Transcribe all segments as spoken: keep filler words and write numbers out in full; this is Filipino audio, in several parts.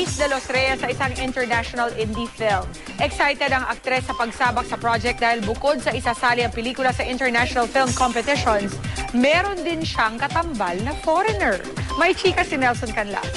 Luis de los Reyes sa isang international indie film. Excited ang aktres sa pagsabak sa project dahil bukod sa isasali ang pelikula sa international film competitions, meron din siyang katambal na foreigner. May chika si Nelson Canlas.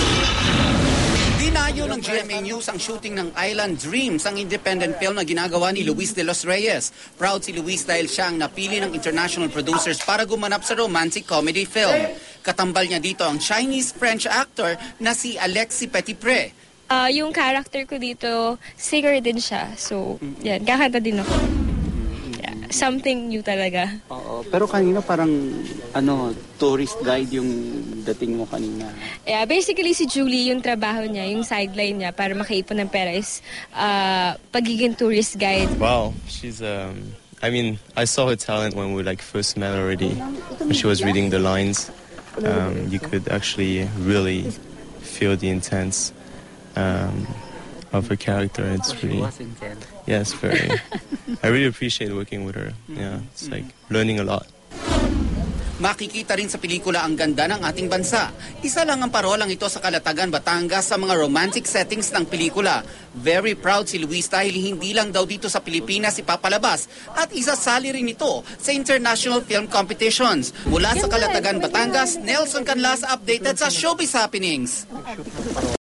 Dinayo ng G M A News ang shooting ng Island Dreams, ang independent film na ginagawa ni Luis de los Reyes. Proud si Luis dahil siya ang napili ng international producers para gumanap sa romantic comedy film. Katambal niya dito ang Chinese-French actor na si Alexis Petitpré. Uh, yung character ko dito, singer din siya. So, yan, kakanta din ako. Yeah, something new talaga. Oo, pero kanina parang ano, tourist guide yung dating mo kanina. Yeah, basically si Julie, yung trabaho niya, yung sideline niya para makaipon ng pera is uh, pagiging tourist guide. Wow, she's um I mean, I saw her talent when we like first met already. When she was reading the lines, um, you could actually really feel the intense um, of her character. It's really, yes, very. I really appreciate working with her. Yeah, it's like learning a lot. Makikita rin sa pelikula ang ganda ng ating bansa. Isa lang ang parolang ito sa Calatagan, Batangas sa mga romantic settings ng pelikula. Very proud si Luis dahil hindi lang daw dito sa Pilipinas ipapalabas at isasali rin ito sa international film competitions. Mula sa Calatagan, Batangas, Nelson Canlas updated sa Showbiz Happenings.